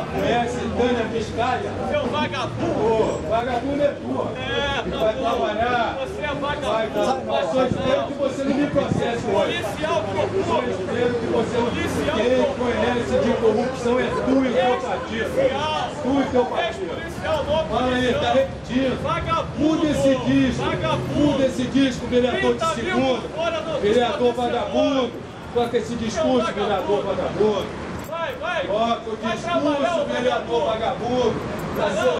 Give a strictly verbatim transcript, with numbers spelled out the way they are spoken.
Conhece Tânia Biscaia? Seu vagabundo! Ô, vagabundo é tua. É, tá vai bom. trabalhar. Você é Vai vagabundo. dar. Mas só espero que você não me processe hoje. Policial Só corrupto. espero que você não. Policial Quem corrupto. conhece de corrupção é tu e o teu partido. Policial. Tu e teu partido. Ex-policial, não Fala aí, policial. tá repetindo. Vagabundo. Muda esse disco. Vagabundo. Muda esse disco, vereador de trinta mil segunda. fora do- Vereador do- vagabundo. Toca esse discurso, Seu vereador vagabundo. vagabundo. Vai, vai. Toca o Vai trabalhar, discurso, ô vereador vagabundo.